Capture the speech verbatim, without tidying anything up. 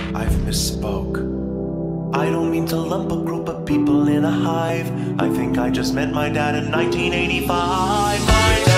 I've misspoke. I don't mean to lump a group of people in a hive. I think I just met my dad in nineteen eighty-five. My dad